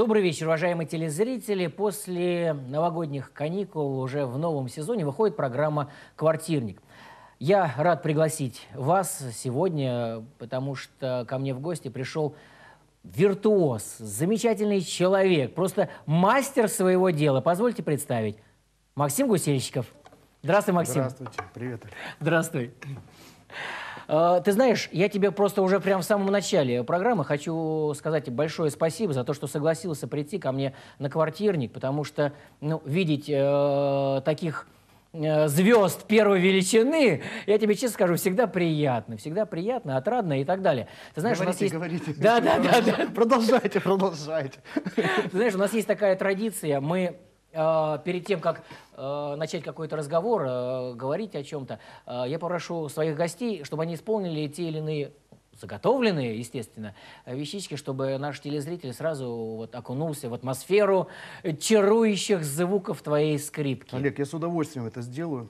Добрый вечер, уважаемые телезрители. После новогодних каникул уже в новом сезоне выходит программа «Квартирник». Я рад пригласить вас сегодня, потому что ко мне в гости пришел виртуоз, замечательный человек, просто мастер своего дела. Позвольте представить. Максим Гусельщиков. Здравствуй, Максим. Здравствуйте, привет. Здравствуй. Ты знаешь, я тебе просто уже прямо в самом начале программы хочу сказать большое спасибо за то, что согласился прийти ко мне на «Квартирник», потому что видеть таких звезд первой величины, я тебе честно скажу, всегда приятно, отрадно и так далее. Ты знаешь, Говорите, у нас есть... говорите. Да. Продолжайте. Ты знаешь, у нас есть такая традиция, мы перед тем, как начать какой-то разговор, говорить о чем-то, я попрошу своих гостей, чтобы они исполнили те или иные заготовленные, естественно, вещички, чтобы наш телезритель сразу вот окунулся в атмосферу чарующих звуков твоей скрипки. Олег, я с удовольствием это сделаю.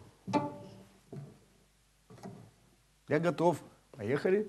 Я готов. Поехали.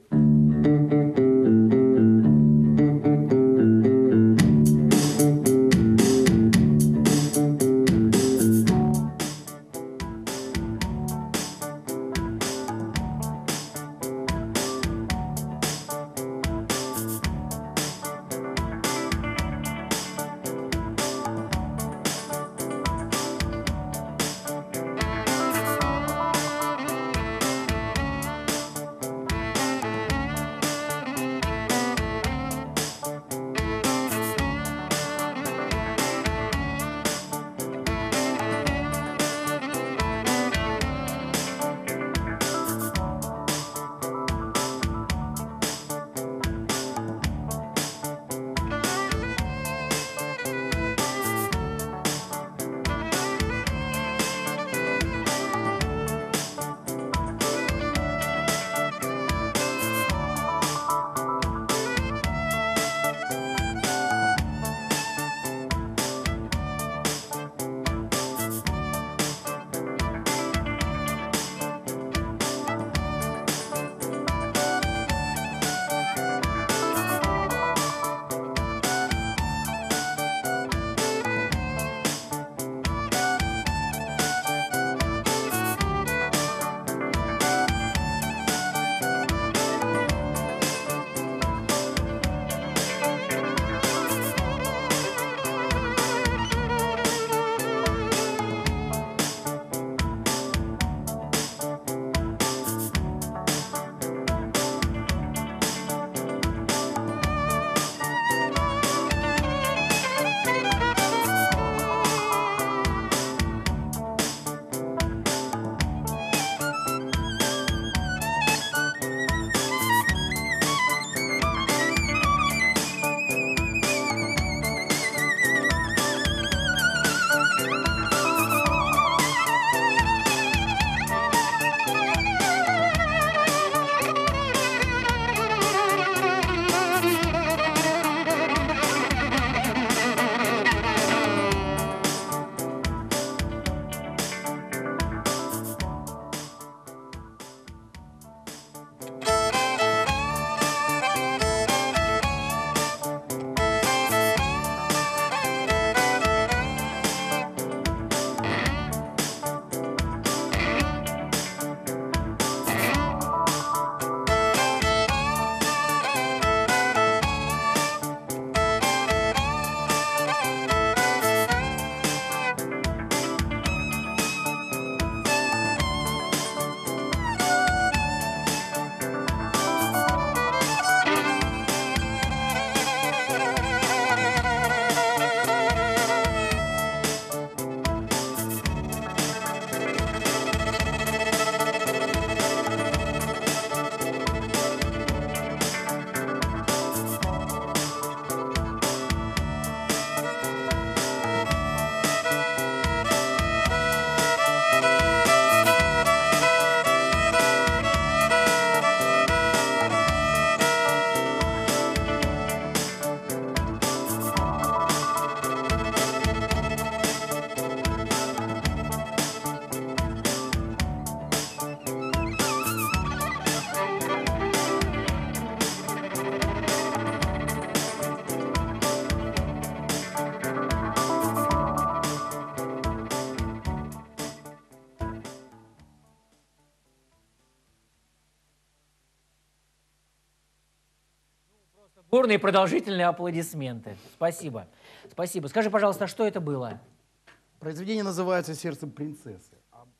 Бурные продолжительные аплодисменты. Спасибо. Спасибо. Скажи, пожалуйста, а что это было? Произведение называется «Сердце принцессы».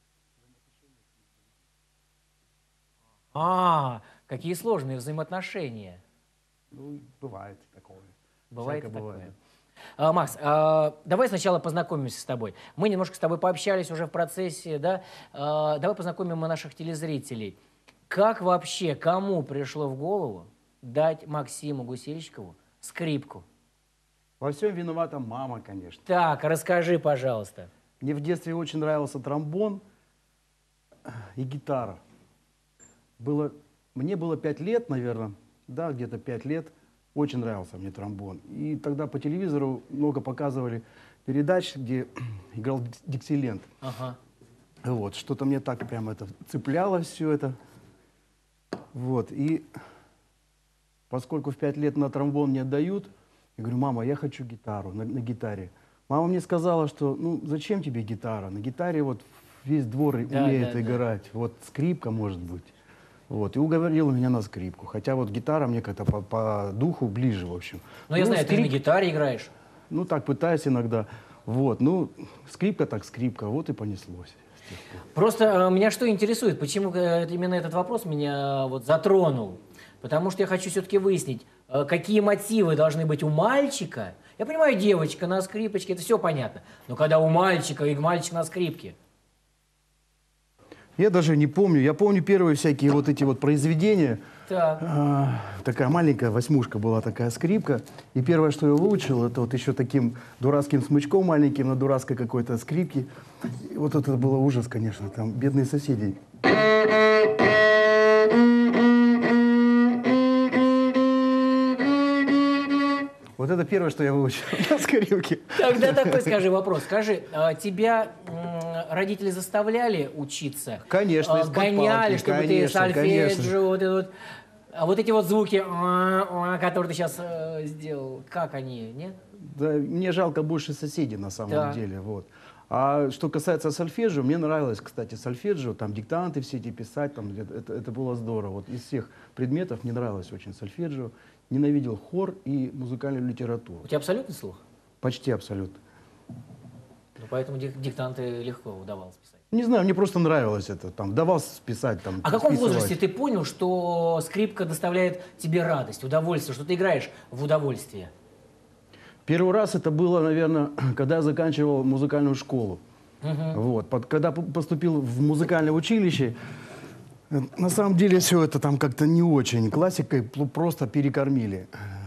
Какие сложные взаимоотношения. Ну, бывает такое. Бывает Всякое такое. бывает. Макс, давай сначала познакомимся с тобой. Мы немножко с тобой пообщались уже в процессе, да? Давай познакомим наших телезрителей. Как вообще, кому пришло в голову дать Максиму Гусельщикову скрипку? Во всем виновата мама, конечно. Так, расскажи, пожалуйста. Мне в детстве очень нравился тромбон и гитара. Мне было 5 лет, наверное, да, где-то 5 лет. Очень нравился мне тромбон. И тогда по телевизору много показывали передач, где играл Диксиленд. Ага. Вот, что-то мне так прям это цепляло все это. Вот, и поскольку в 5 лет на тромбон не отдают, я говорю: мама, я хочу гитару, на гитаре. Мама мне сказала, что ну зачем тебе гитара? На гитаре вот весь двор умеет играть. Вот скрипка может быть. Вот, и уговорила меня на скрипку. Хотя вот гитара мне как-то по духу ближе, в общем. Ну, я знаю, ты на гитаре играешь. Ну, так пытаюсь иногда. Вот, ну, скрипка так скрипка, вот и понеслось. Просто меня что интересует, почему именно этот вопрос меня вот затронул? Потому что я хочу все-таки выяснить, какие мотивы должны быть у мальчика. Я понимаю, девочка на скрипочке, это все понятно. Но когда у мальчика и мальчик на скрипке. Я даже не помню. Я помню первые всякие вот эти вот произведения. Так. Такая маленькая восьмушка была, такая скрипка. И первое, что я выучил, это вот еще таким дурацким смычком маленьким на дурацкой какой-то скрипке. И вот это было ужас, конечно. Там бедные соседи. Вот это первое, что я выучил на скрипке. Тогда такой, скажи, вопрос. Скажи, тебя родители заставляли учиться? Конечно, гоняли, чтобы ты сольфеджио, вот эти вот звуки, которые ты сейчас сделал, как они, нет? Да, мне жалко больше соседей на самом деле, вот. А что касается сольфеджио, мне нравилось, кстати, сольфеджио, там диктанты все эти писать, там, это было здорово. Вот из всех предметов мне нравилось очень сольфеджио. Ненавидел хор и музыкальную литературу. У тебя абсолютный слух? Почти абсолютно. Ну, поэтому диктанты легко удавалось писать. Не знаю, мне просто нравилось это, там, удавалось писать, там, А в каком списывать. возрасте ты понял, что скрипка доставляет тебе радость, удовольствие, что ты играешь в удовольствие? Первый раз это было, наверное, когда я заканчивал музыкальную школу. Вот. Когда поступил в музыкальное училище, на самом деле все это там как-то не очень. Классикой просто перекормили.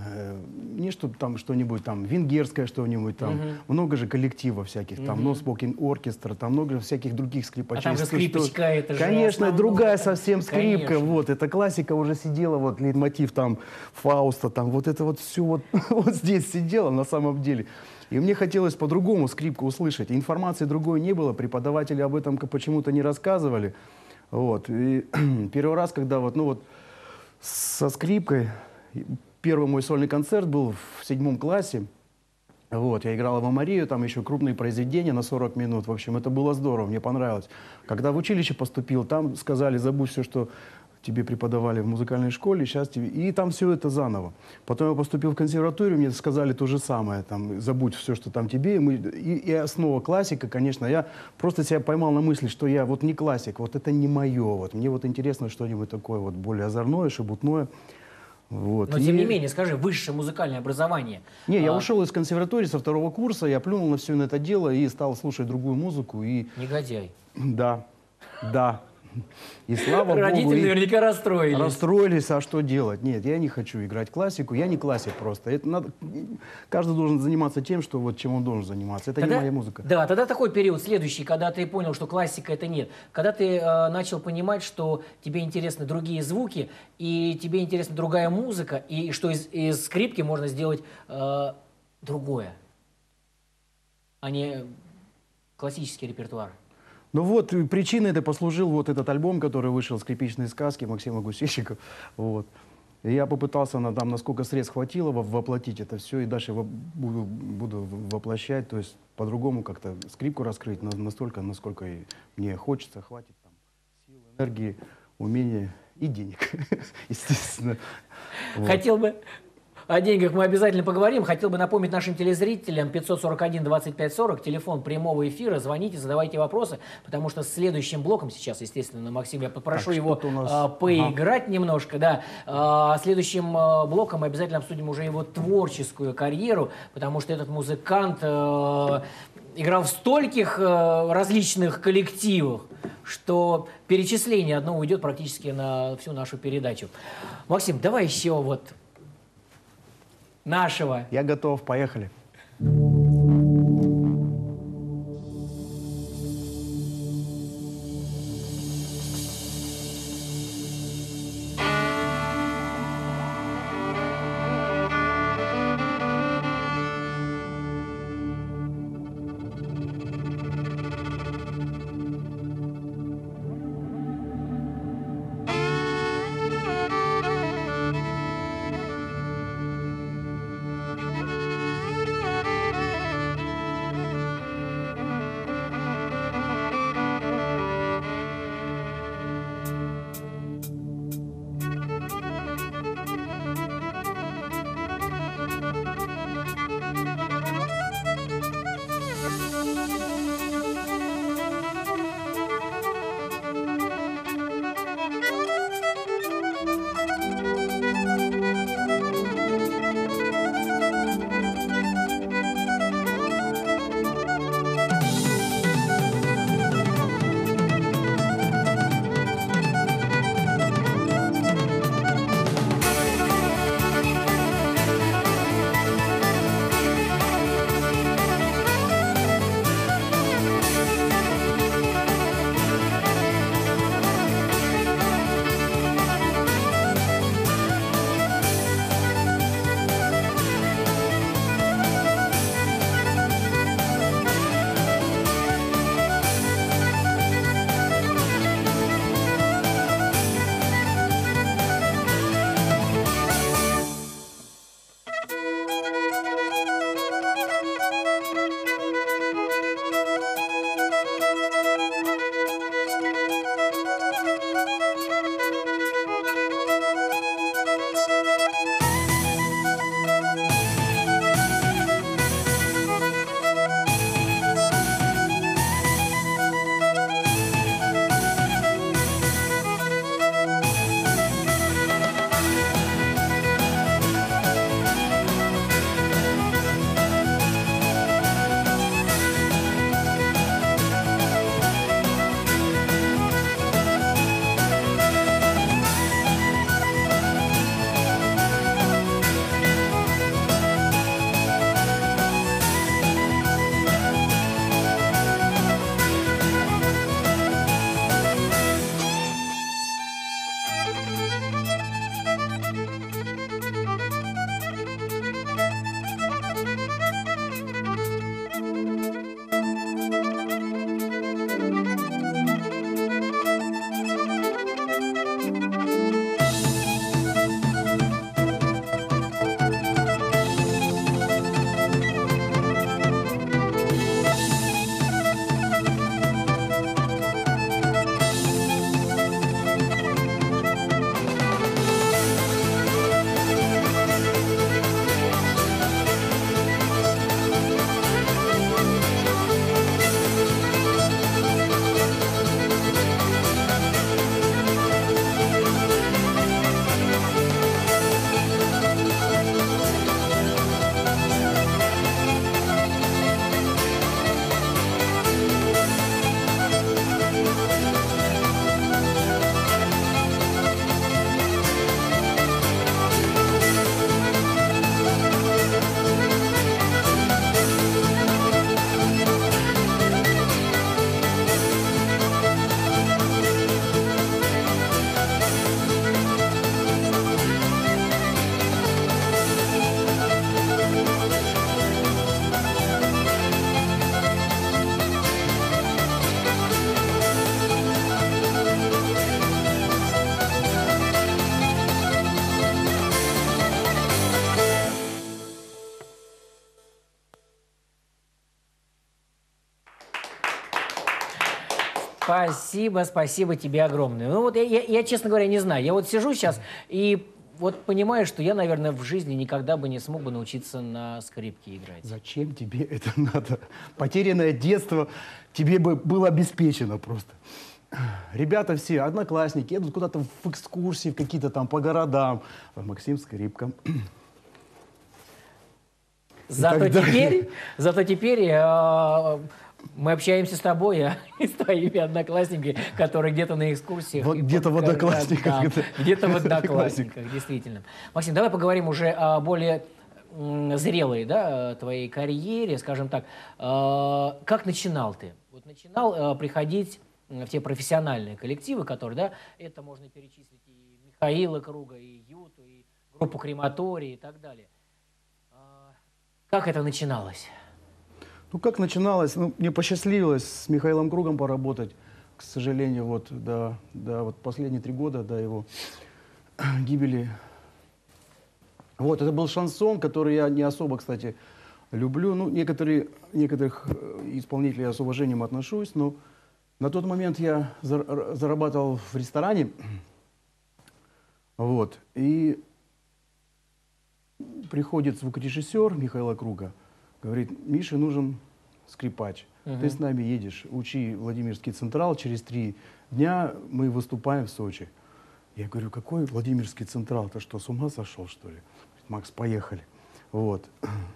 Не что там что-нибудь там венгерское что-нибудь там. Много же коллективов всяких там, но спокин оркестр, там много всяких других скрипачей. А там же скрипочка, это же конечно, другая совсем скрипка. Конечно. Вот, эта классика уже сидела, вот лейтмотив там Фауста, там вот это вот все вот, вот здесь сидело на самом деле. И мне хотелось по-другому скрипку услышать. Информации другой не было, преподаватели об этом почему-то не рассказывали. Вот. И первый раз, когда вот, ну вот со скрипкой, первый мой сольный концерт был в 7 классе. Вот, я играл Аву Марию, там еще крупные произведения на 40 минут. В общем, это было здорово, мне понравилось. Когда в училище поступил, там сказали: забудь все, что тебе преподавали в музыкальной школе, сейчас тебе... И там все это заново. Потом я поступил в консерваторию, мне сказали то же самое, там, забудь все, что там тебе. И основа классика, конечно, я просто себя поймал на мысли, что я вот не классик, вот это не мое. Вот. Мне вот интересно что-нибудь такое вот более озорное, шебутное. Вот. Но, тем не менее, скажи, высшее музыкальное образование. Не, я ушел из консерватории со 2-го курса, я плюнул на все на это дело и стал слушать другую музыку. И... Негодяй. Да, да. И слава Богу. Родители наверняка расстроились. Расстроились, а что делать? Нет, я не хочу играть классику, я не классик просто. Это надо... Каждый должен заниматься тем, что вот чем он должен заниматься. Это тогда, не моя музыка. Да, тогда такой период следующий, когда ты понял, что классика это нет. Когда ты начал понимать, что тебе интересны другие звуки, и тебе интересна другая музыка, и что из скрипки можно сделать другое, а не классический репертуар. Ну вот, причиной это послужил вот этот альбом, который вышел, «Скрипичные сказки» Максима Гусельщикова. Вот. И я попытался, там, насколько средств хватило, воплотить это все, и дальше буду воплощать, то есть по-другому как-то скрипку раскрыть настолько, насколько мне хочется, хватит там сил, энергии, умения и денег, естественно. Вот. Хотел бы о деньгах мы обязательно поговорим. Хотел бы напомнить нашим телезрителям 541-25-40, телефон прямого эфира. Звоните, задавайте вопросы, потому что следующим блоком сейчас, естественно, Максим, я попрошу его поиграть немножко. Да. Следующим блоком мы обязательно обсудим уже его творческую карьеру, потому что этот музыкант играл в стольких различных коллективах, что перечисление одно уйдет практически на всю нашу передачу. Максим, давай еще вот нашего. Я готов, поехали. Спасибо, спасибо тебе огромное. Ну вот я, честно говоря, не знаю. Я вот сижу сейчас и вот понимаешь, что я, наверное, в жизни никогда бы не смог бы научиться на скрипке играть. Зачем тебе это надо? Потерянное детство тебе бы было обеспечено просто. Ребята все, одноклассники, едут куда-то в экскурсии, в какие-то там по городам. А Максим скрипка. Зато теперь мы общаемся с тобой и с твоими одноклассниками, которые где-то на экскурсиях. Где-то в Одноклассниках. Где-то в Одноклассниках, действительно. Максим, давай поговорим уже о более зрелой, да, твоей карьере, скажем так. Как начинал ты? Вот начинал приходить в те профессиональные коллективы, которые, да, это можно перечислить и Михаила Круга, и Юту, и группу Крематорий и так далее. Как это начиналось? Ну, как начиналось? Ну, мне посчастливилось с Михаилом Кругом поработать. К сожалению, вот, вот последние 3 года до его гибели. Вот, это был шансон, который я не особо, кстати, люблю. Ну, некоторых исполнителей я с уважением отношусь, но на тот момент я зарабатывал в ресторане. Вот, и приходит звукорежиссер Михаила Круга, говорит: Мише нужен скрипач. Ты с нами едешь, учи Владимирский Централ, через 3 дня мы выступаем в Сочи. Я говорю: какой Владимирский Централ? Ты что, с ума сошел, что ли? Макс, поехали. Вот.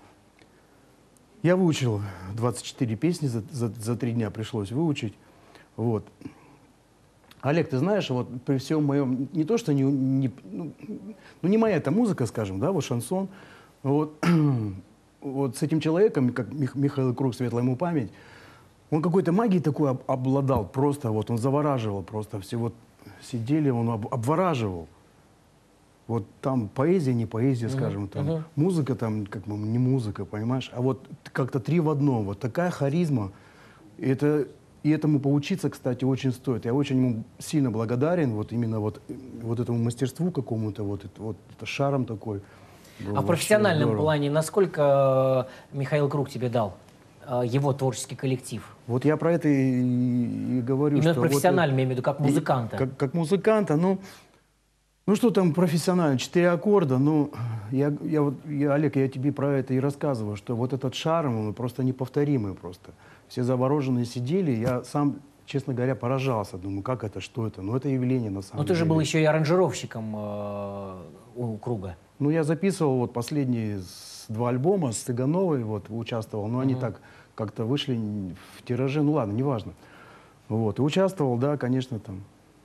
Я выучил 24 песни, за 3 дня пришлось выучить. Вот. Олег, ты знаешь, вот при всем моем, не то что не моя эта музыка, скажем, да, вот шансон, вот, вот с этим человеком, как Михаил Круг, светлая ему память, он какой-то магией такой обладал, просто вот он завораживал, просто все вот сидели, он обвораживал. Вот там поэзия, не поэзия, скажем, там музыка, там как бы не музыка, понимаешь, а вот как-то 3 в одном, вот такая харизма, и этому поучиться, кстати, очень стоит. Я очень ему сильно благодарен, вот именно вот этому мастерству какому-то, вот это шаром такой. А в профессиональном плане насколько Михаил Круг тебе дал? Его творческий коллектив? Вот я про это и говорю. Именно что профессионально, вот, я имею в виду, как музыканта. Как музыканта, ну что там профессионально, 4 аккорда, ну, Олег, я тебе про это и рассказываю, что вот этот шарм, он просто неповторимый просто. Все завороженные сидели, я сам, честно говоря, поражался, думаю, как это, что это, ну это явление на самом деле. Но ты же был еще и аранжировщиком у Круга. Ну я записывал вот последние 2 альбома с Цыгановой, вот, участвовал, но они так как-то вышли в тираже, ну ладно, неважно. Вот, и участвовал, да, конечно, там.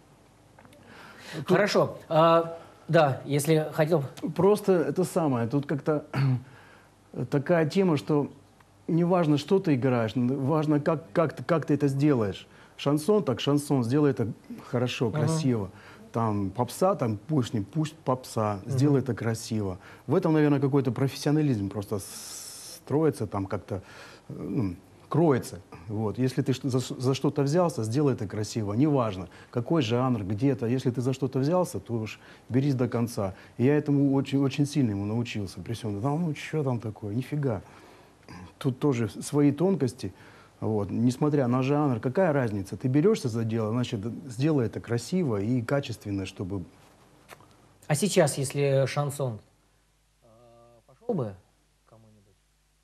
Хорошо. Да, если хотел... Просто это самое, тут как-то такая тема, что не важно, что ты играешь, важно, как ты это сделаешь. Шансон, так шансон, сделай это хорошо, красиво. Там попса, там пусть попса, сделай это красиво. В этом, наверное, какой-то профессионализм просто строится, там как-то кроется. Вот. Если ты за что-то взялся, сделай это красиво. Неважно, какой жанр, где-то. Если ты за что-то взялся, то уж берись до конца. И я этому очень, очень сильно ему научился. При всем, ну что там такое, нифига. Тут тоже свои тонкости. Вот. Несмотря на жанр, какая разница? Ты берешься за дело, значит, сделай это красиво и качественно, чтобы... А сейчас, если шансон, пошел бы кому-нибудь?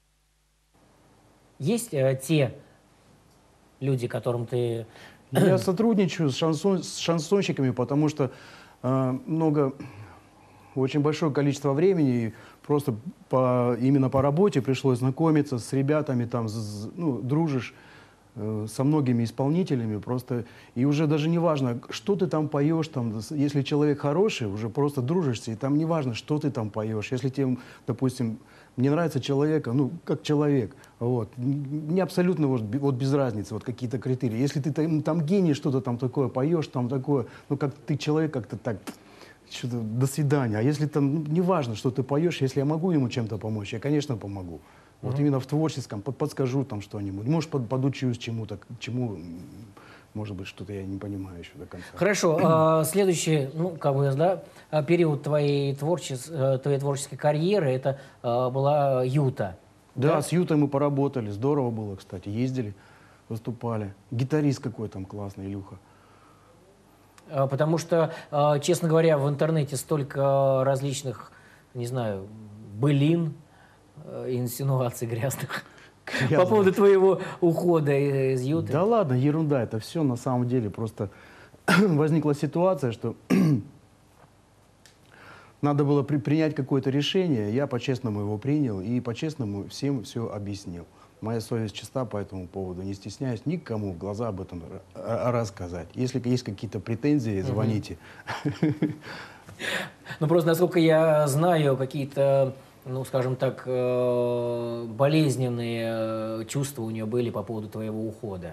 Есть те люди, которым ты... Я сотрудничаю с шансонщиками, потому что очень большое количество времени просто именно по работе пришлось знакомиться с ребятами, там, дружишь со многими исполнителями, просто, и уже даже не важно, что ты там поешь, там, если человек хороший, уже просто дружишься, и там не важно, что ты там поешь, если тебе, допустим, мне нравится человека, ну, как человек, вот, мне абсолютно вот без разницы, вот какие-то критерии, если ты там гений, что-то там такое поешь, там такое, ну, как ты человек, как-то так... Что-то до свидания. А если там, не важно, что ты поешь, если я могу ему чем-то помочь, я, конечно, помогу. Вот именно в творческом, подскажу там что-нибудь. Может, подучусь чему-то, может быть, что-то я не понимаю еще до конца. Хорошо. Следующий, период твоей творческой карьеры, это была Юта. Да, с Ютой мы поработали. Здорово было, кстати. Ездили, выступали. Гитарист какой там классный, Илюха. Потому что, честно говоря, в интернете столько различных, не знаю, былин, инсинуаций грязных по поводу твоего ухода из Юты. Да ладно, ерунда, это все на самом деле просто возникла ситуация, что надо было принять какое-то решение, я по-честному его принял и по-честному всем все объяснил. Моя совесть чиста по этому поводу, не стесняюсь никому в глаза об этом рассказать. Если есть какие-то претензии, звоните. Ну, просто, насколько я знаю, какие-то, ну, скажем так, болезненные чувства у нее были по поводу твоего ухода.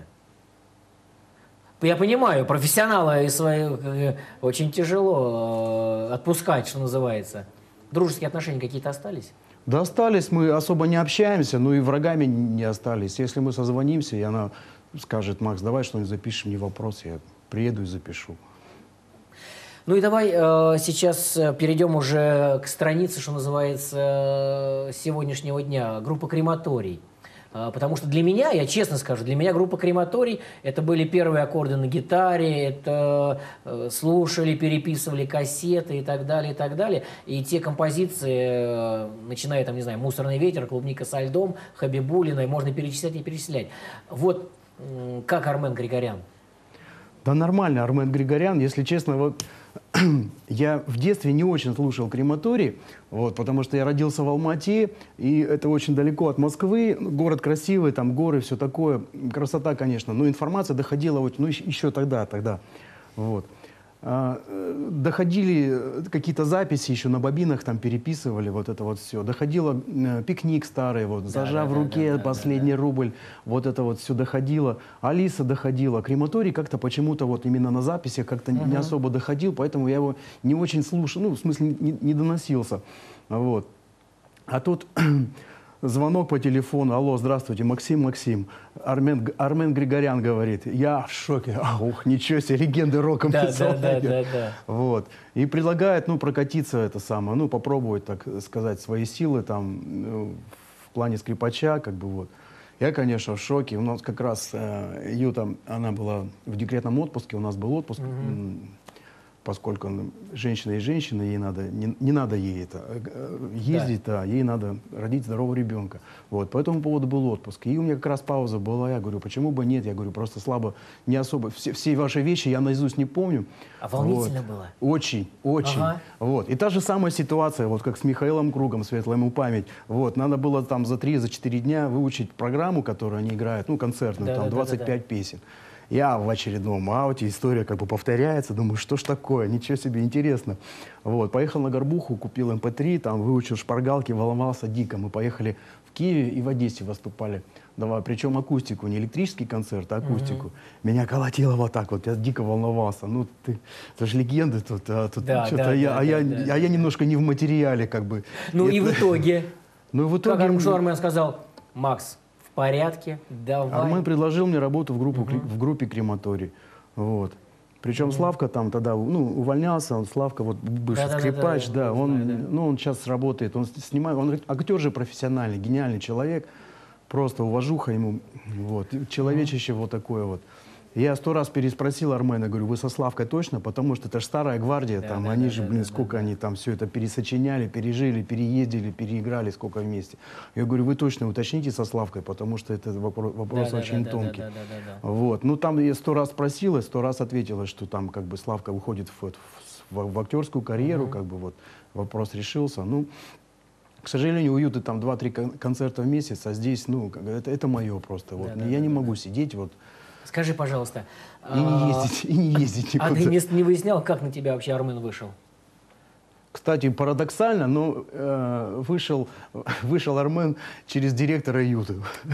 Я понимаю, профессионала и своих очень тяжело отпускать, что называется. Дружеские отношения какие-то остались? Да остались, мы особо не общаемся, но и врагами не остались. Если мы созвонимся, и она скажет: Макс, давай что-нибудь запишем, не вопрос, я приеду и запишу. Ну и давай сейчас перейдем уже к странице, что называется, сегодняшнего дня, группа «Крематорий». Потому что для меня, я честно скажу, для меня группа «Крематорий» это были первые аккорды на гитаре, это слушали, переписывали кассеты и так далее, и так далее. И те композиции, начиная там, не знаю, «Мусорный ветер», «Клубника со льдом», «Хабибулина», можно перечислять и перечислять. Вот как Армен Григорян? Да нормально, Армен Григорян, если честно, вот я в детстве не очень слушал «Крематорий», вот, потому что я родился в Алма-Ате, и это очень далеко от Москвы, город красивый, там горы, все такое, красота, конечно, но информация доходила вот, ну, еще тогда, вот. Доходили какие-то записи еще на бобинах, там переписывали вот это вот все. Доходило «Пикник» старый, вот, зажав в руке последний рубль, вот это вот все доходило. Алиса доходила. «Крематорий» как-то почему-то вот именно на записях как-то не особо доходил, поэтому я его не очень слушал, ну, в смысле не доносился. Вот. А тут звонок по телефону: алло, здравствуйте, Максим. Армен Григорян говорит. Я в шоке. Ух, ничего себе, легенды рока. Да. Вот. И предлагает, ну, прокатиться это самое, ну, попробовать, так сказать, свои силы там, ну, в плане скрипача, как бы вот. Я, конечно, в шоке. У нас как раз Юта, она была в декретном отпуске, у нас был отпуск. Поскольку женщина и женщина, ей надо, не надо ей это ездить, да, ей надо родить здорового ребенка. Вот, по этому поводу был отпуск. И у меня как раз пауза была, я говорю, почему бы нет? Я говорю, просто слабо, не особо, все ваши вещи я наизусть не помню. А волнительно вот. было? Очень. Ага. Вот. И та же самая ситуация, вот как с Михаилом Кругом, светлая ему память. Вот, надо было там за 3-4 дня выучить программу, которую они играют, ну, концертную, там 25 песен. Я в очередном ауте, история как бы повторяется, думаю, что ж такое, ничего себе, интересно. Вот, поехал на Горбуху, купил MP3, там выучил шпаргалки, волновался дико. Мы поехали в Киеве и в Одессе выступали. Давай, причем акустику, не электрический концерт, а акустику. Меня колотило вот так вот, я дико волновался. Ну, это же легенды тут, я немножко не в материале, как бы. Ну и в итоге? Ну, в итоге... Как Армен сказал: Макс, в порядке, давай. Армен предложил мне работу в группе «Крематорий». Вот. Причем Славка там тогда, ну, увольнялся, он, Славка, вот бывший скрипач, он сейчас работает, он снимает, он актер же профессиональный, гениальный человек, просто уважуха ему, вот, человечище вот такое вот. Я 100 раз переспросил Армена, говорю, вы со Славкой точно? Потому что это же старая гвардия, там, они же, сколько они там все это пересочиняли, пережили, переездили, переиграли, сколько вместе. Я говорю, вы точно уточните со Славкой, потому что это вопрос очень тонкий. Вот. Ну, там я 100 раз спросила, 100 раз ответила, что там, как бы, Славка выходит в актерскую карьеру, как бы, вот, вопрос решился. Ну, к сожалению, у Юты там 2-3 концерта в месяц, а здесь, ну, это мое просто. Вот. Я не могу сидеть, вот. Скажи, пожалуйста. И не ездить никуда. А ты не выяснял, как на тебя вообще Армен вышел? Кстати, парадоксально, но вышел Армен через директора Юты.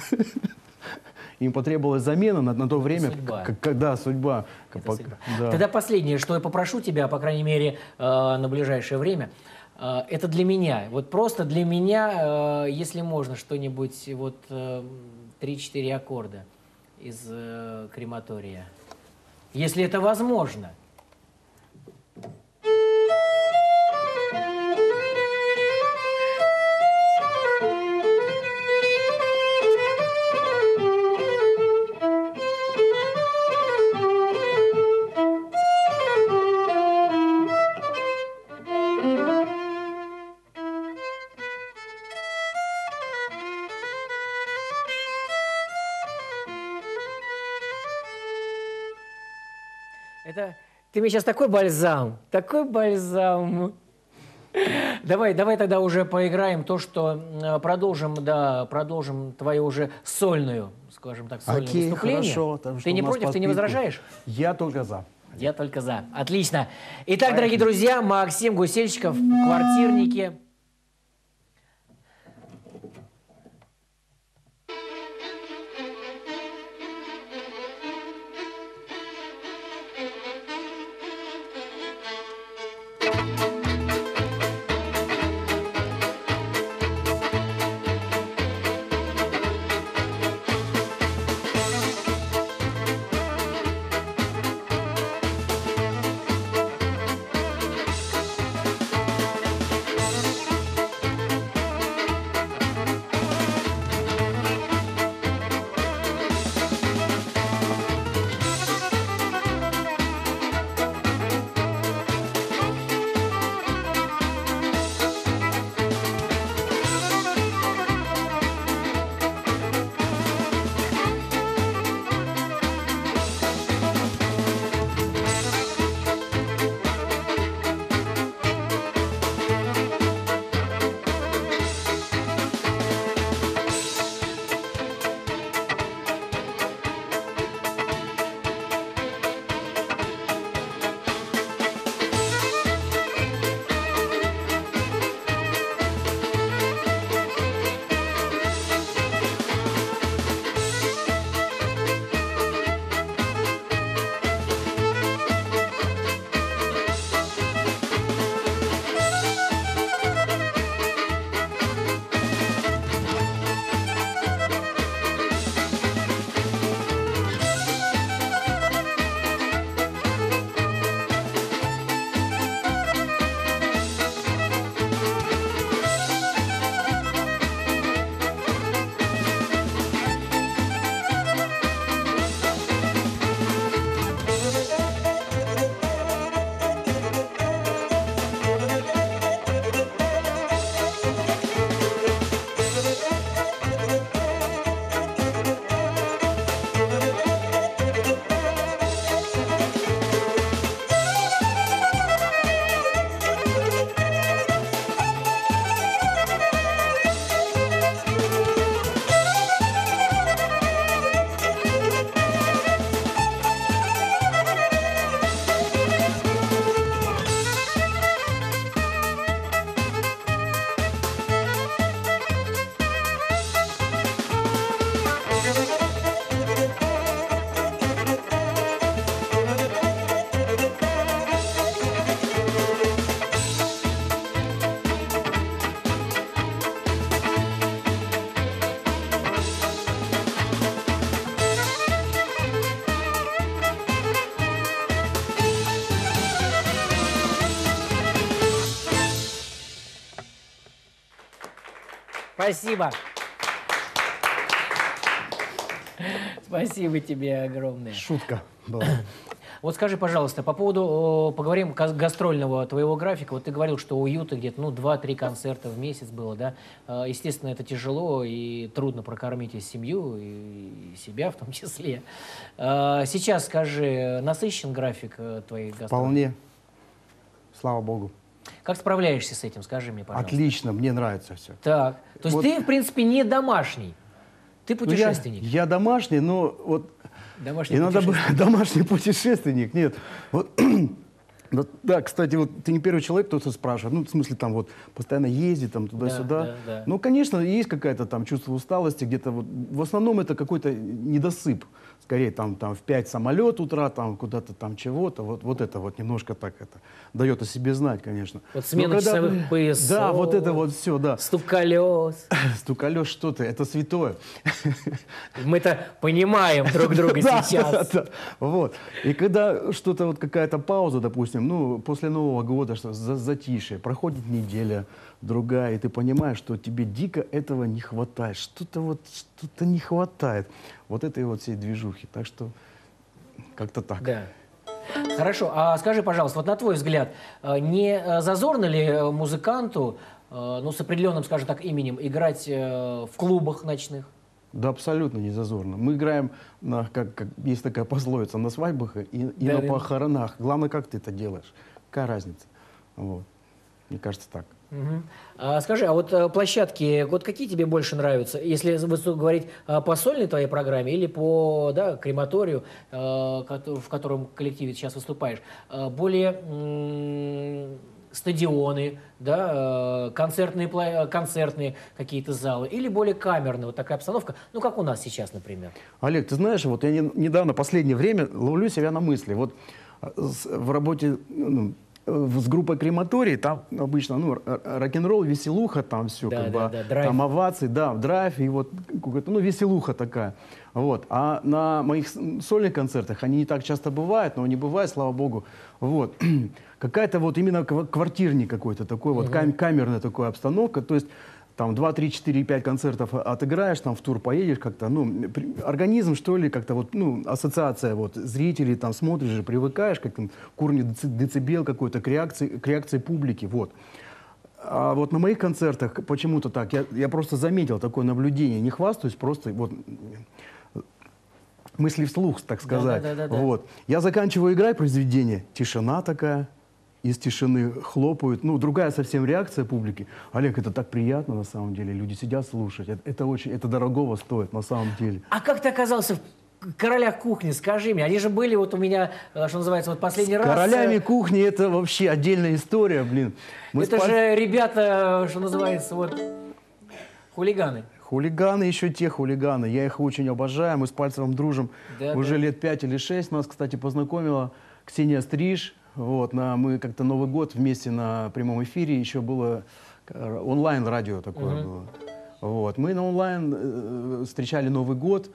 Им потребовалась замена на то время. Судьба. Судьба. Да. Тогда последнее, что я попрошу тебя, по крайней мере, на ближайшее время, это для меня. Вот просто для меня, если можно, что-нибудь, вот 3-4 аккорда из «Крематория». Если это возможно. Это ты мне сейчас такой бальзам, такой бальзам. Давай тогда уже поиграем то, что продолжим твою уже сольную, скажем так, сольное выступление. Хорошо. Ты не против, ты не возражаешь? Я только за. Я только за. Отлично. Итак, дорогие друзья, Максим Гусельщиков, «Квартирники». Спасибо. Спасибо тебе огромное. Шутка была. Вот скажи, пожалуйста, по поводу, поговорим гастрольного твоего графика. Вот ты говорил, что у Юты где-то 2-3 концерта в месяц было, да? Естественно, это тяжело и трудно прокормить и семью, и себя в том числе. Сейчас, скажи, насыщен график твоих гастролей? Вполне. Слава Богу. Как справляешься с этим, скажи мне, пожалуйста. Отлично, мне нравится все. Так, то есть вот. ты, в принципе, не домашний, ты путешественник. Ну, я домашний, но вот... Домашний путешественник. Домашний путешественник, нет. Вот, да, кстати, вот ты не первый человек, кто-то спрашивает, ну, в смысле, там вот постоянно ездит, там туда-сюда. Да. Ну, конечно, есть какое-то там чувство усталости, где-то вот, в основном это какой-то недосып. Скорее, там в 5 самолет утра, там куда-то там чего-то, вот это вот немножко так это дает о себе знать, конечно. Вот смена часовых поясов. Да, вот это вот все, да. Стук колес. Стук колес, что ты, это святое. Мы-то понимаем друг друга сейчас. Да. Вот. И когда что-то, вот какая-то пауза, допустим, ну, после Нового года, что затишье, проходит неделя, другая, и ты понимаешь, что тебе дико этого не хватает, что-то не хватает. Вот этой вот всей движухи. Так что как-то так. Да. Хорошо. А скажи, пожалуйста, вот на твой взгляд, не зазорно ли музыканту, ну, с определенным, скажем так, именем, играть в клубах ночных? Да, абсолютно не зазорно. Мы играем, как есть такая пословица, на свадьбах и Да, на да. похоронах. Главное, как ты это делаешь. Какая разница? Вот. Мне кажется, так. Мгм. Скажи, а вот площадки, вот какие тебе больше нравятся? Если говорить по сольной твоей программе или по, да, крематорию, в котором коллективе сейчас выступаешь, более стадионы, да, концертные какие-то залы, или более камерные, вот такая обстановка, ну, как у нас сейчас, например? Олег, ты знаешь, вот я недавно, последнее время, ловлю себя на мысли. Вот в работе с группой «Крематорий», там обычно рок-н-ролл, веселуха, там все, Да, как да, бы, да, драйв. там овации, да, драйв, и вот какой-то, веселуха такая. Вот. А на моих сольных концертах, они не так часто бывают, но они бывают, слава богу, вот. Какая-то вот именно квартирник какой-то такой, вот камерная такая обстановка, то есть там 2, 3, 4, 5 концертов отыграешь, там в тур поедешь как-то, организм, что ли, как-то вот, ассоциация, вот, зрителей, там смотришь же, привыкаешь, как там, к уровню децибел какой-то, к реакции публики, вот. А вот на моих концертах почему-то так, я просто заметил такое наблюдение, не хвастаюсь, просто вот мысли вслух, так сказать. Да. Вот. Я заканчиваю играть произведение, тишина такая, из тишины хлопают. Другая совсем реакция публики. Олег, это так приятно на самом деле. Люди сидят слушать. Это дорогого стоит на самом деле. А как ты оказался в «Королях кухни», скажи мне? Они же были вот у меня, что называется, вот последний раз... «Королями кухни» — это вообще отдельная история, блин. Это же ребята, что называется, вот хулиганы. Хулиганы, еще те хулиганы. Я их очень обожаю. Мы с Пальцевым дружим уже лет 5 или 6. Нас, кстати, познакомила Ксения Стриж. Вот, мы как-то Новый год вместе на прямом эфире, еще было онлайн-радио такое было. Вот, мы на онлайн встречали Новый год,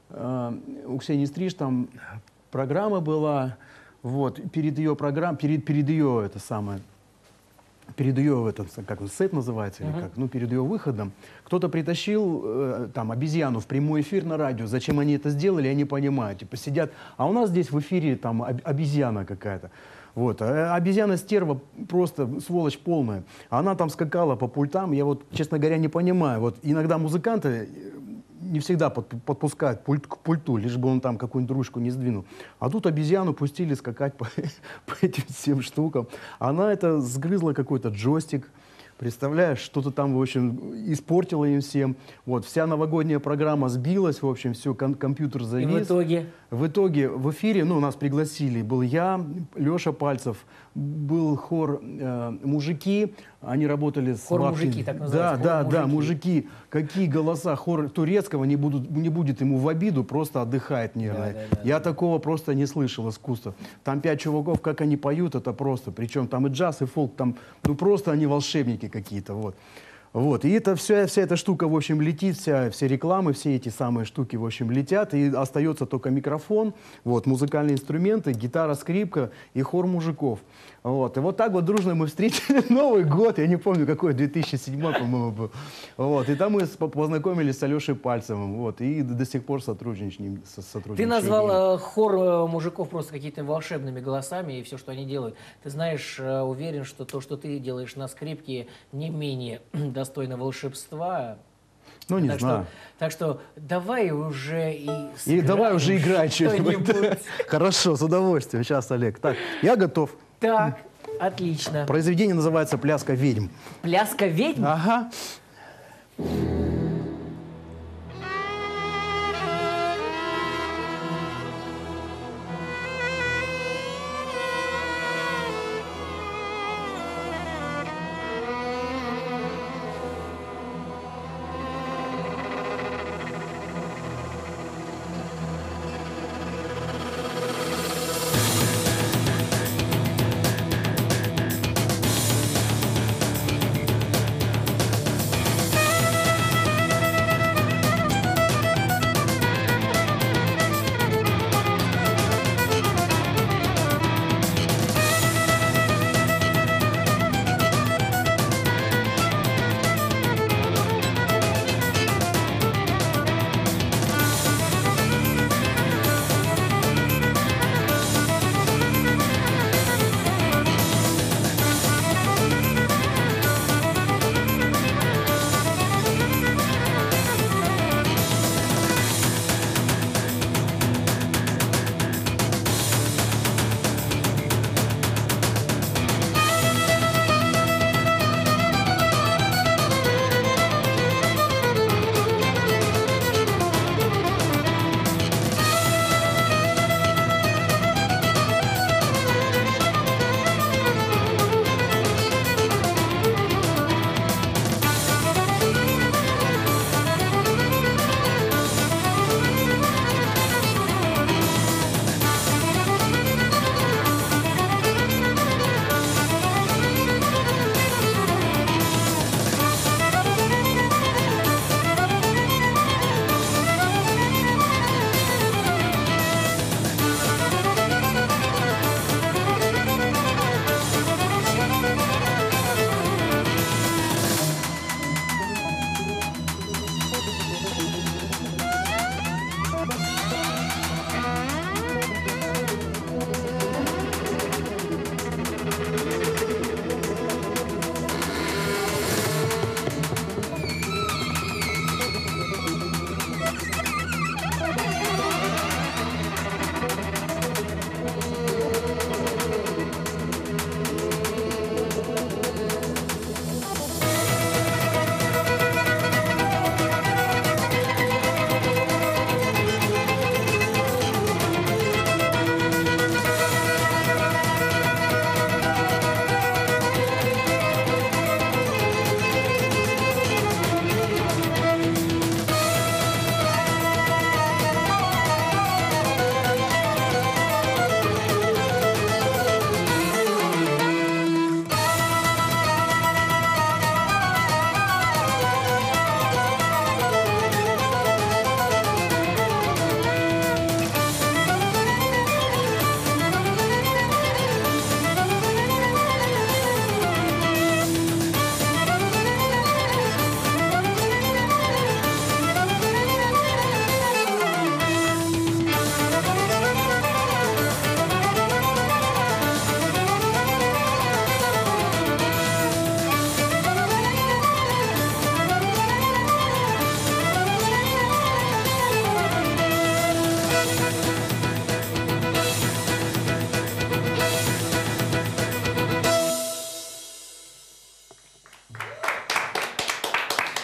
у Ксении Стриж там программа была, вот, перед ее программой, перед ее, перед ее, как он, сет называется, или как, перед ее выходом, кто-то притащил там обезьяну в прямой эфир на радио. Зачем они это сделали, я не понимаю. Типа сидят, а у нас здесь в эфире там обезьяна какая-то. Вот. А обезьяна-стерва просто сволочь полная. Она там скакала по пультам. Я вот, честно говоря, не понимаю. Вот иногда музыканты не всегда подпускают пульт к пульту, лишь бы он там какую-нибудь ручку не сдвинул. А тут обезьяну пустили скакать по этим всем штукам. Она это сгрызла какой-то джойстик. Представляешь, что-то там, в общем, испортило им всем. Вот, вся новогодняя программа сбилась, в общем, все, компьютер завис. И в итоге? В итоге в эфире, нас пригласили, был я, Леша Пальцев, был хор «Мужики», они работали с... Хор «Мужики», так называется. Да, «Мужики». Какие голоса, хор турецкого не будет ему в обиду, просто отдыхает нервно. Я такого просто не слышал искусства. Там 5 чуваков, как они поют, это просто, причем там и джаз, и фолк, там, просто они волшебники какие-то, вот. Вот, и это вся эта штука, в общем, летит, все рекламы, все эти самые штуки, в общем, летят, и остается только микрофон, вот, музыкальные инструменты, гитара, скрипка и хор мужиков. Вот, и вот так вот дружно мы встретили Новый год, я не помню, какой, 2007, по-моему, был. Вот, и там мы познакомились с Алешей Пальцевым, вот, и до сих пор сотрудничаем. Ты назвал хор мужиков просто какими-то волшебными голосами и все, что они делают. Ты знаешь, уверен, что то, что ты делаешь на скрипке, не менее достойно волшебства. Не знаю. Так что давай уже и давай уже играть что-нибудь. Хорошо, с удовольствием. Сейчас, Олег. Так, я готов. Так, отлично. Произведение называется «Пляска ведьм». «Пляска ведьм»? Ага.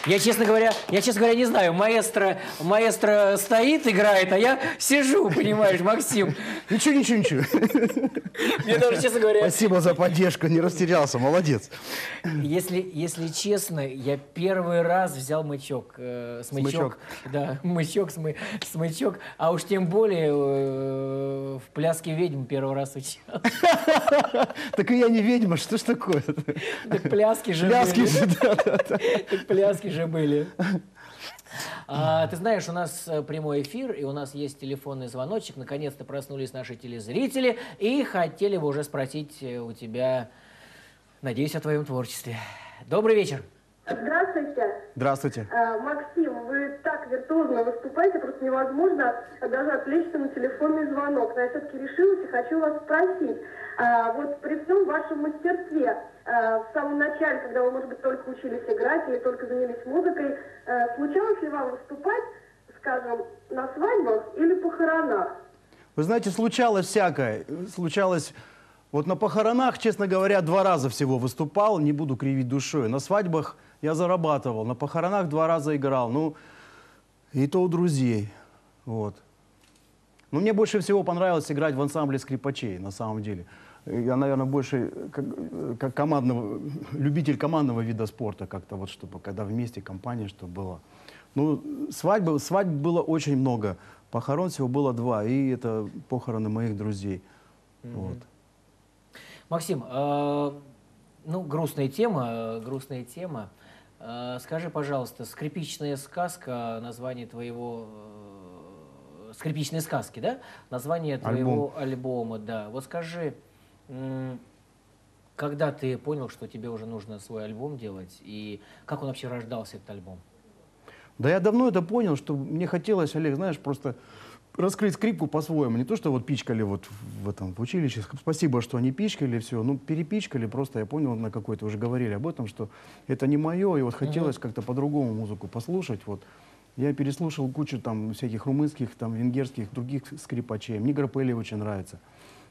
честно говоря, не знаю, маэстро стоит, играет, а я сижу, понимаешь, Максим. Ничего. Мне даже, честно говоря... Спасибо за поддержку, не растерялся, молодец. Если честно, я первый раз взял смычок. Да, смычок. А уж тем более в пляске ведьм первый раз учил. Так и я не ведьма, что ж такое? Так пляски же были. Так пляски же были. Ты знаешь, у нас прямой эфир, и у нас есть телефонный звоночек. Наконец-то проснулись наши телезрители и хотели бы уже спросить у тебя, надеюсь, о твоем творчестве. Добрый вечер. Здравствуйте. Здравствуйте. Максим, вы так виртуозно выступаете, просто невозможно даже отвлечься на телефонный звонок. Но я все-таки решилась и хочу вас спросить. Вот при всем вашем мастерстве, в самом начале, когда вы, может быть, только учились играть или только занялись музыкой, случалось ли вам выступать, скажем, на свадьбах или похоронах? Вы знаете, случалось всякое. Случалось... Вот на похоронах, честно говоря, 2 раза всего выступал, не буду кривить душой. На свадьбах я зарабатывал, на похоронах 2 раза играл. Ну, и то у друзей. Вот. Но мне больше всего понравилось играть в ансамбле скрипачей, на самом деле. Я, наверное, больше как любитель командного вида спорта, как-то вот, чтобы когда вместе компания, чтобы было. Ну, свадьб было очень много. Похорон всего было 2, и это похороны моих друзей. Вот. Максим, ну, грустная тема. Скажи, пожалуйста, «Скрипичная сказка», название твоего... «Скрипичные сказки», да? Название твоего альбома, да. Вот скажи, когда ты понял, что тебе уже нужно свой альбом делать, и как он вообще рождался, этот альбом? Да я давно это понял, что мне хотелось, Олег, знаешь, просто... раскрыть скрипку по-своему. Не то, что вот пичкали вот в училище. Спасибо, что они пичкали все. Ну, перепичкали просто. Я понял, на какой-то уже говорили об этом, что это не мое. И вот хотелось как-то по-другому музыку послушать. Вот. Я переслушал кучу там всяких румынских, там, венгерских, других скрипачей. Мне Граппелли очень нравится.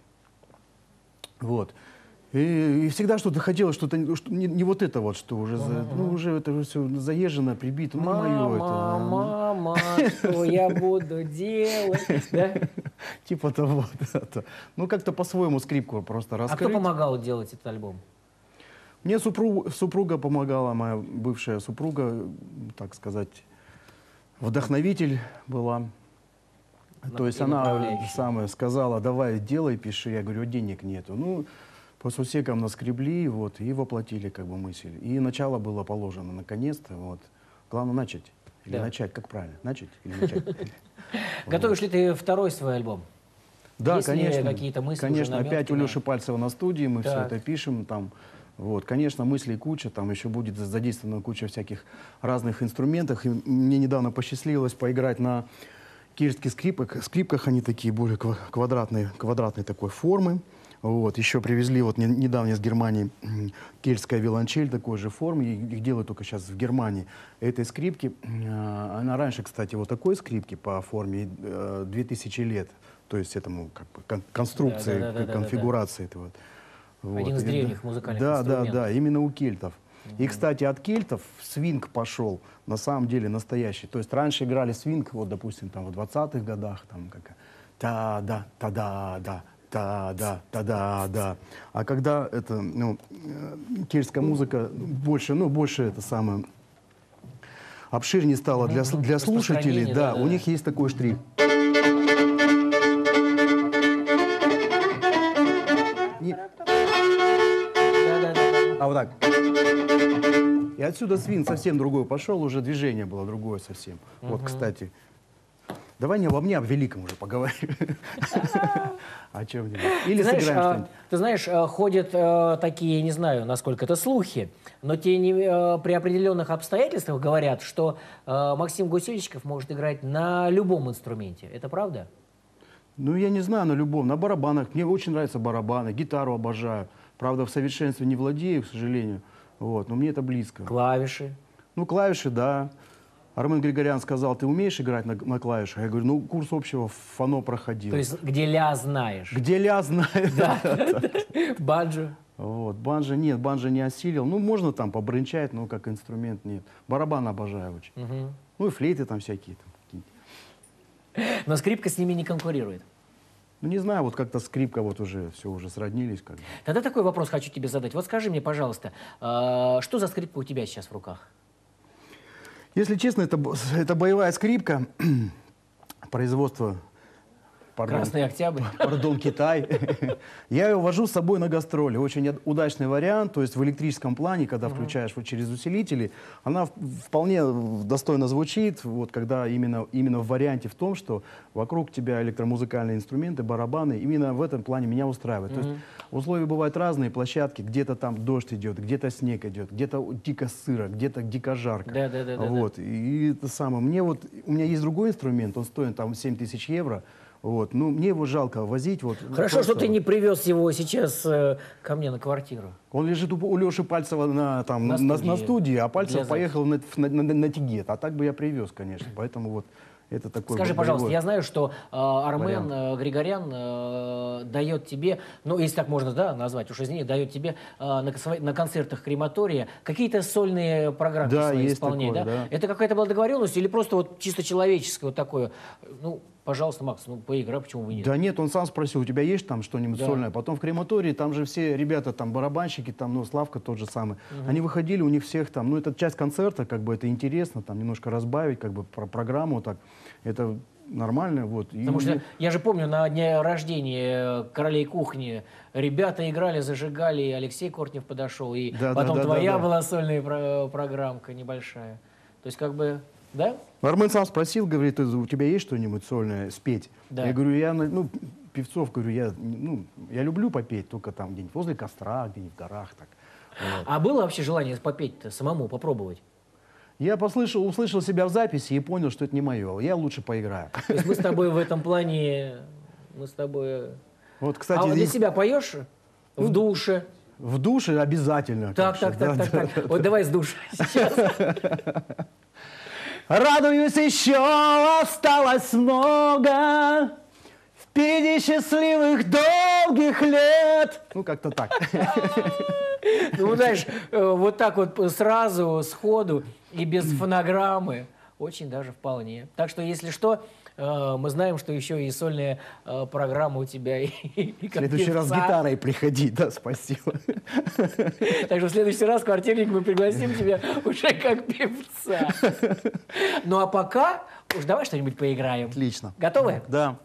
Вот. И всегда что-то хотелось, что-то не вот это вот, что уже, ну, уже это уже все заезжено, прибито. Ну, не мое это. Мама, что я буду делать? Да? Типа того. Ну, как-то по-своему скрипку просто раскрыть. А кто помогал делать этот альбом? Мне супруга помогала, моя бывшая супруга, так сказать, вдохновитель была. То есть она самая сказала, давай, делай, пиши. Я говорю, денег нету. Ну, по сусекам наскребли, вот, и воплотили как бы мысль. И начало было положено, наконец-то. Вот. Главное начать. Или начать, как правильно? Начать или начать? Готовишь ли ты второй свой альбом? Да, конечно. Какие-то мысли? Конечно, опять у Леши Пальцева на студии, мы все это пишем. Там, вот, конечно, мыслей куча, там еще будет задействована куча всяких разных инструментов. И мне недавно посчастливилось поиграть на кельтских скрипках, они такие более квадратной такой формы. Вот, еще привезли вот недавно из Германии кельтская виолончель такой же формы, их делают только сейчас в Германии. Этой скрипки, она раньше, кстати, вот такой скрипки по форме 2000 лет, то есть этому как бы конструкции, конфигурации этого. Вот. Один из древних музыкальных инструментов. Да, именно у кельтов. И, кстати, от кельтов свинг пошел, на самом деле, настоящий. То есть раньше играли свинг, вот, допустим, там, в 20-х годах, там, как та-да, та-да-да, та-да. А когда это, ну, кельтская музыка больше это самое, обширнее стала для слушателей, да, у них есть такой штрих. А вот так. И отсюда свинг совсем другой пошел, уже движение было другое совсем. Вот, кстати. Давай не обо мне, а о великом уже поговорим. О чем-нибудь. Или сыграем что-нибудь. Ты знаешь, ходят такие, не знаю, насколько это слухи, но при определенных обстоятельствах говорят, что Максим Гусельщиков может играть на любом инструменте. Это правда? Ну, я не знаю, на любом. На барабанах. Мне очень нравятся барабаны. Гитару обожаю. Правда, в совершенстве не владею, к сожалению. Вот, но мне это близко. Клавиши? Ну, клавиши, да. Армен Григорян сказал, ты умеешь играть на клавишах? Я говорю, ну, курс общего фано проходил. То есть, где ля знаешь? Где ля знает. Да. Банджо? Вот. Банджо нет, банджо не осилил. Ну, можно там побрынчать, но как инструмент нет. Барабан обожаю очень. Мгм. Ну и флейты там всякие. Там, какие-то. Но скрипка с ними не конкурирует. Ну, не знаю, вот как-то скрипка вот уже, все, уже сроднились. Как бы. Тогда такой вопрос хочу тебе задать. Вот скажи мне, пожалуйста, что за скрипка у тебя сейчас в руках? Если честно, это боевая скрипка, производство, Красный Октябрь. пардон, Китай. Я ее вожу с собой на гастроли. Очень удачный вариант. То есть в электрическом плане, когда включаешь вот через усилители, она вполне достойно звучит. Вот когда именно в варианте в том, что вокруг тебя электромузыкальные инструменты, барабаны. Именно в этом плане меня устраивает. То есть условия бывают разные. Площадки, где-то там дождь идет, где-то снег идет, где-то дико сыро, где-то дико жарко. Да. Вот. И это самое. У меня есть другой инструмент, он стоит там 7000 евро. Вот. Ну, мне его жалко возить. Вот, Хорошо, просто что ты не привез его сейчас ко мне на квартиру. Он лежит у Леши Пальцева на студии, а Для Пальцев записи. поехал на Тигет. А так бы я привез, конечно. Поэтому вот это такой... Скажи, вот пожалуйста, боевой. я знаю, что Армен Григорян дает тебе, ну, если так можно, да, назвать, уж извини, дает тебе на концертах крематория какие-то сольные программы Да, свои есть исполнять, такое, да. Это какая-то была договоренность или просто вот чисто человеческое вот такое, ну, пожалуйста, Макс, ну, поиграй, почему бы и нет? Да нет, он сам спросил, у тебя есть там что-нибудь Да. сольное? Потом в крематории, там же все ребята, там барабанщики, там, ну, Славка тот же самый. Они выходили, у них всех там, ну, это часть концерта, как бы это интересно, там немножко разбавить, как бы программу так. Это нормально, вот. И Потому что я же помню, на дне рождения королей кухни ребята играли, зажигали, и Алексей Кортнев подошел, и Да, потом да, твоя да. была сольная программка небольшая. То есть как бы, да? Армен сам спросил, говорит, у тебя есть что-нибудь сольное спеть? Да. Я говорю, ну, певцов, говорю, я люблю попеть только там где-нибудь возле костра, где-нибудь в горах. Так. Вот. А было вообще желание попеть-то самому, попробовать? Я услышал себя в записи и понял, что это не мое. Я лучше поиграю. То есть мы с тобой в этом плане, мы с тобой... Вот, кстати, А вот для себя поешь в душе? в душе обязательно. Так. конечно, да. Вот давай с душа сейчас. Радуюсь, еще осталось много, впереди счастливых долгих лет. Ну, как-то так. Ну, знаешь, вот так вот сразу, сходу и без фонограммы. Очень даже вполне. Так что, если что, мы знаем, что еще и сольная программа у тебя. И В как следующий раз с певца. гитарой приходи, да, спасибо. Так что в следующий раз, квартирник, мы пригласим тебя уже как певца. Ну, а пока уж давай что-нибудь поиграем. Отлично. Готовы? Да.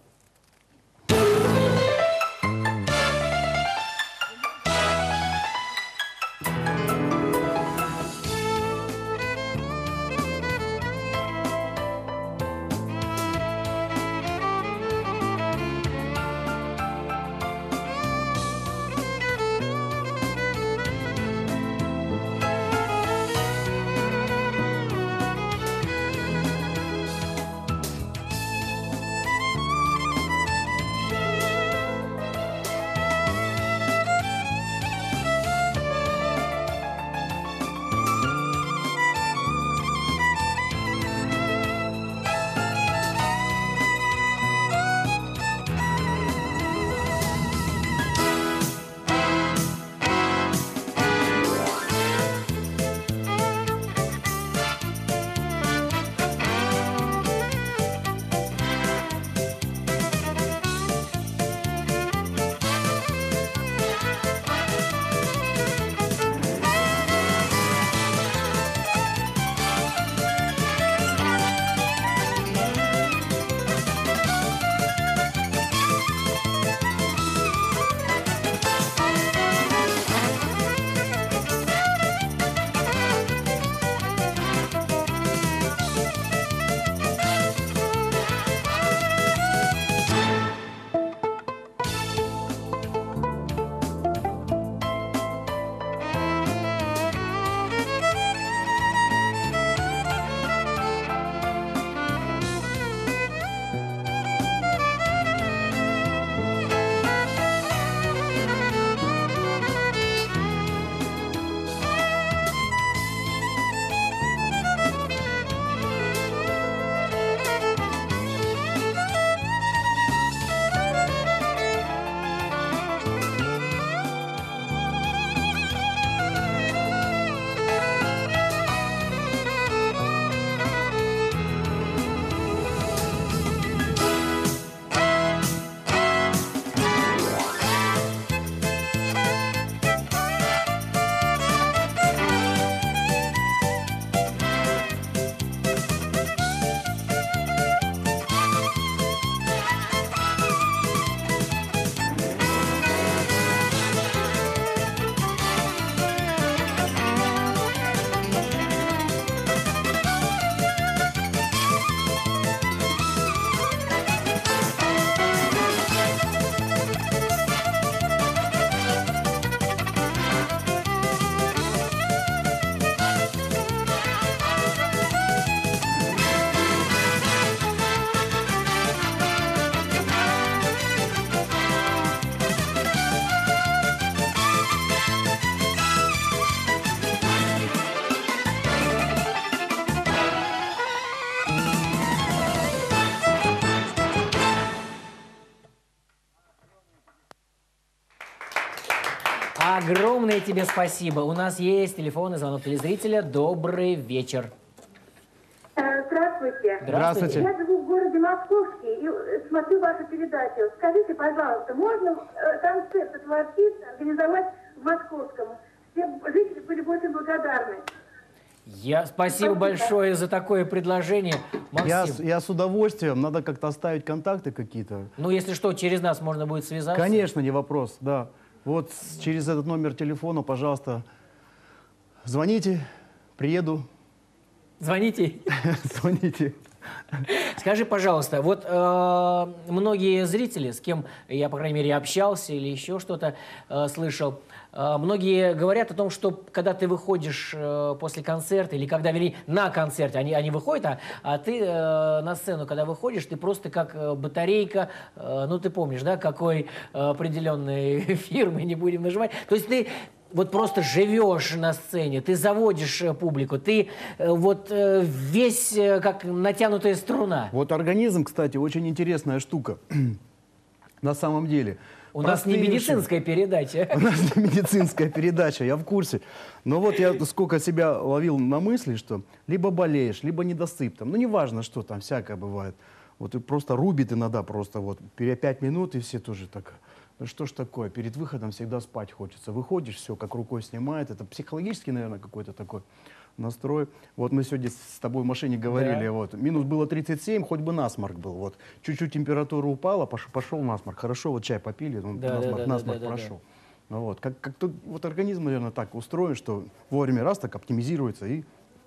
Огромное тебе спасибо. У нас есть телефонный звонок телезрителя. Добрый вечер. Здравствуйте. Здравствуйте. Я живу в городе Московске и смотрю вашу передачу. Скажите, пожалуйста, можно концерт этого артиста организовать в Московском? Все жители были бы очень благодарны. Спасибо большое за такое предложение. Максим. Я с удовольствием. Надо как-то оставить контакты какие-то. Ну, если что, через нас можно будет связаться. Конечно, не вопрос, да. Вот через этот номер телефона, пожалуйста, звоните, приеду. Звоните. Звоните. Скажи, пожалуйста, вот многие зрители, с кем я, по крайней мере, общался или еще что-то слышал, многие говорят о том, что когда ты выходишь после концерта, или когда, вернее, на концерте, они выходят, а ты на сцену, когда выходишь, ты просто как батарейка, ну, ты помнишь, да, какой определенной фирмы, не будем нажимать. То есть ты вот просто живешь на сцене, ты заводишь публику, ты весь как натянутая струна. Вот организм, кстати, очень интересная штука. На самом деле. У нас не медицинская передача. У нас не медицинская передача, я в курсе. Но вот я сколько себя ловил на мысли, что либо болеешь, либо недосып там. Ну, неважно, что там, всякое бывает. Вот и просто рубит иногда просто вот 5 минут, и все тоже так... Ну что ж такое, перед выходом всегда спать хочется. Выходишь, все как рукой снимает. Это психологический, наверное, какой-то такой настрой. Вот мы сегодня с тобой в машине говорили, Да. вот, минус было 37, хоть бы насморк был. Вот. Чуть-чуть температура упала, пошел насморк. Хорошо, вот чай попили, насморк прошел. Ну, вот. Как-то вот организм, наверное, так устроен, что вовремя раз так оптимизируется и...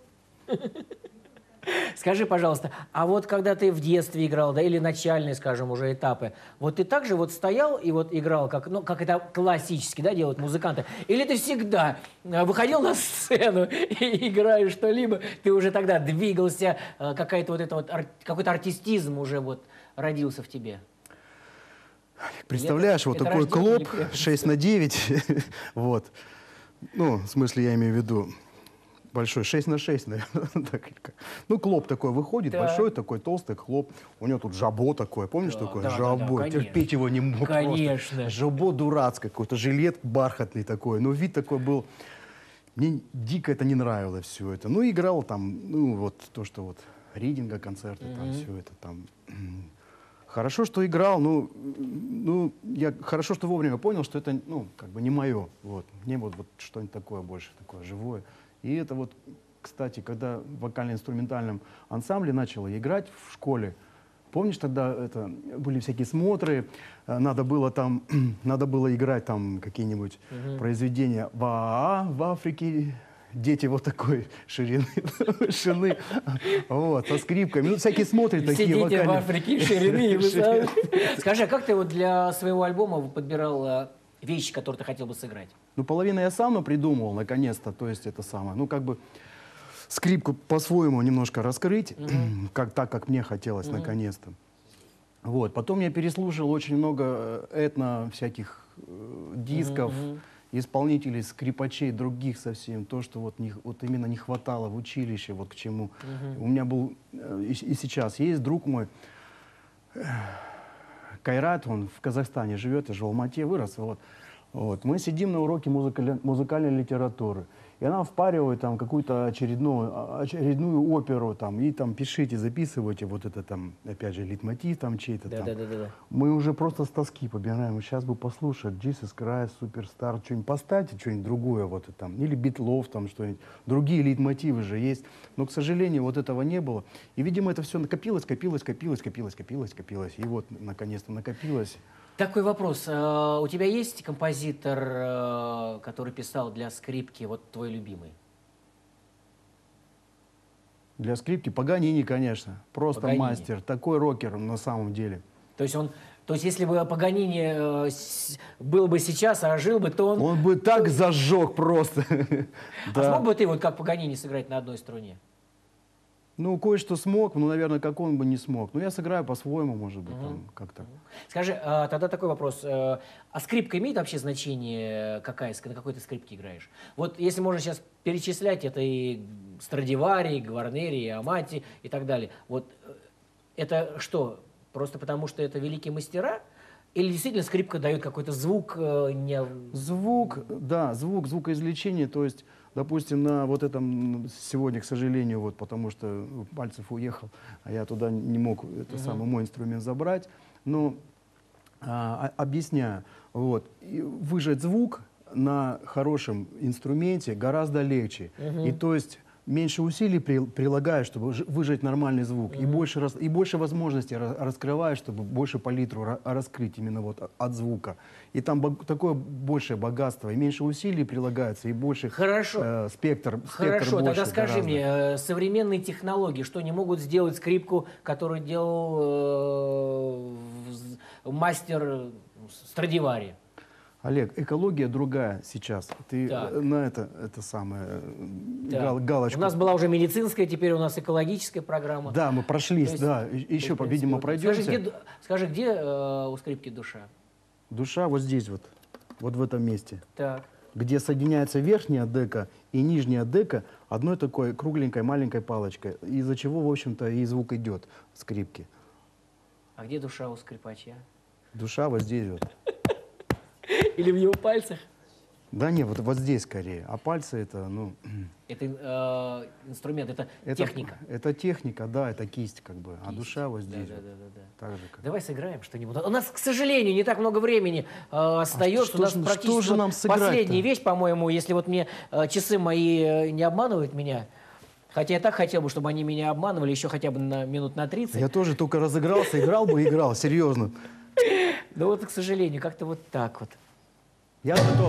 Скажи, пожалуйста, а вот когда ты в детстве играл, да, или начальные, скажем, уже этапы, вот ты также вот стоял и вот играл, как, ну, как это классически, да, делают музыканты, или ты всегда выходил на сцену и играешь что-либо, ты уже тогда двигался, какой-то артистизм уже вот родился в тебе? Представляешь, вот это такой рождение клоп 6×9, вот, ну, в смысле, я имею в виду, большой, 6×6, наверное. Ну, клоп такой выходит, да. Большой такой, толстый клоп. У него тут жабо такое, помнишь Да, такое? да, Жабо, да, терпеть его не мог. Конечно. Просто. Жабо дурацкое, какой-то жилет бархатный такой. Ну, вид такой был. Мне дико это не нравилось все это. Ну, играл там, ну, вот то, что вот ридинга, концерты, там все это там. Хорошо, что играл, ну, я хорошо, что вовремя понял, что это, ну, как бы не мое. Вот. Мне вот что-нибудь такое больше, такое живое. И это вот, кстати, когда в вокально-инструментальном ансамбле начала играть в школе, помнишь, тогда это, были всякие смотры, надо было играть там какие-нибудь произведения в Африке, дети вот такой ширины, вот, со скрипками, ну, всякие смотры такие. Все дети в Африке ширины. Скажи, а как ты вот для своего альбома подбирал вещи, которые ты хотел бы сыграть? Ну, половину я сам придумывал, наконец-то, то есть это самое. Ну, как бы скрипку по-своему немножко раскрыть, так, как мне хотелось, наконец-то. Вот. Потом я переслушал очень много всяких дисков, исполнителей, скрипачей, других совсем. То, что вот именно не хватало в училище, вот к чему. У меня был, и сейчас есть друг мой, Кайрат, он в Казахстане живет, я же в Алмате вырос. Вот. Мы сидим на уроке музыкальной литературы, и она впаривает там какую-то очередную оперу, там, и там пишите, записывайте, вот это там, опять же, лейтмотив там чей-то там. Да. Мы уже просто с тоски побираем, сейчас бы послушать Jesus Christ, Superstar, что-нибудь поставьте, что-нибудь другое, вот это там, или Битлов, там что-нибудь, другие лейтмотивы же есть, но, к сожалению, вот этого не было. И, видимо, это все копилось, и вот, наконец-то накопилось. Такой вопрос. У тебя есть композитор, который писал для скрипки, вот твой любимый? Для скрипки Паганини, конечно. Просто Паганини. мастер. Такой рокер на самом деле. То есть если бы Паганини был бы сейчас, а жил бы, то он... Он бы так зажег просто. А смог бы ты вот как Паганини сыграть на одной струне? Ну, кое-что смог, но, наверное, как он бы не смог. Ну, я сыграю по-своему, может быть, там как-то. Скажи, тогда такой вопрос. А скрипка имеет вообще значение, на какой ты скрипке играешь? Вот если можно сейчас перечислять, это и Страдивари, и Гварнери, и Амати, и так далее. Вот это что, просто потому что это великие мастера? Или действительно скрипка дает какой-то звук? Звук, да, звукоизвлечение, то есть, допустим, на вот этом сегодня, к сожалению, вот, потому что Пальцев уехал, а я туда не мог самый мой инструмент забрать, но объясняю, вот, и выжать звук на хорошем инструменте гораздо легче, и то есть меньше усилий прилагаешь, чтобы выжать нормальный звук, и больше возможностей раскрываешь, чтобы больше палитру раскрыть именно вот от звука. И там такое большее богатство, и меньше усилий прилагается, и больше спектр Хорошо, больше, тогда скажи гораздо. мне, современные технологии, что не могут сделать скрипку, которую делал мастер Страдивари? Олег, экология другая сейчас. Ты на это самое галочку. У нас была уже медицинская, теперь у нас экологическая программа. Да, мы прошлись, есть, да. Еще, видимо, пройдемся. Скажи, где у скрипки душа? Душа вот здесь вот в этом месте. Так. Где соединяется верхняя дека и нижняя дека одной такой кругленькой маленькой палочкой, из-за чего, в общем-то, и звук идет скрипки. А где душа у скрипача? Душа вот здесь вот. Или в его пальцах? Да не, вот здесь скорее. А пальцы это, ну... Это инструмент, это техника. Это техника, да, это кисть как бы. А душа вот здесь. Да. Так же, как... Давай сыграем что-нибудь. У нас, к сожалению, не так много времени остается. У нас практически что же нам последняя вещь, по-моему, если вот мне часы мои не обманывают меня. Хотя я так хотел бы, чтобы они меня обманывали еще хотя бы на минут на 30. Я тоже только разыгрался, играл бы, серьезно. Да вот, к сожалению, как-то вот так вот. Я готов.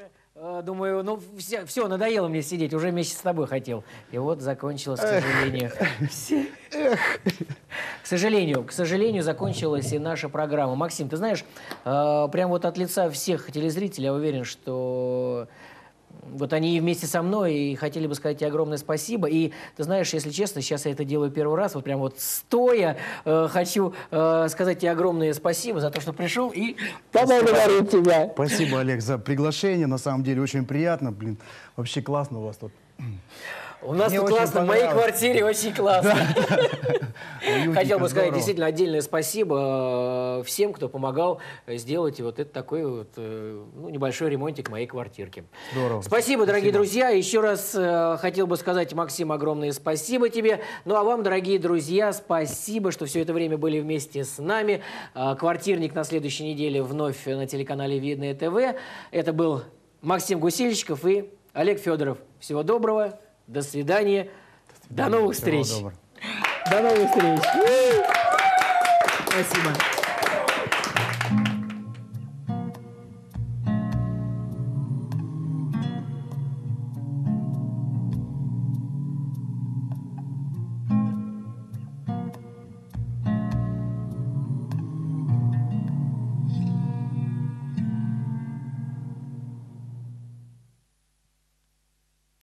думаю, ну все, надоело мне сидеть, уже вместе с тобой хотел. И вот закончилось, к сожалению. К сожалению, закончилась и наша программа. Максим, ты знаешь, прям вот от лица всех телезрителей я уверен, что вот они вместе со мной и хотели бы сказать тебе огромное спасибо. И ты знаешь, если честно, сейчас я это делаю первый раз, вот прям вот стоя хочу сказать тебе огромное спасибо за то, что пришел и поблагодарю тебя. Спасибо, Олег, за приглашение. На самом деле очень приятно. Блин, вообще классно у вас тут. У нас Мне тут очень классно, в моей квартире очень классно. Хотел бы сказать действительно отдельное спасибо всем, кто помогал сделать вот это такой вот небольшой ремонтик моей квартирки. Здорово. Спасибо, дорогие друзья. Еще раз хотел бы сказать, Максим, огромное спасибо тебе. Ну а вам, дорогие друзья, спасибо, что все это время были вместе с нами. Квартирник на следующей неделе вновь на телеканале Видное ТВ. Это был Максим Гусельщиков и Олег Федоров. Всего доброго. До свидания. До новых встреч. До новых встреч. Спасибо.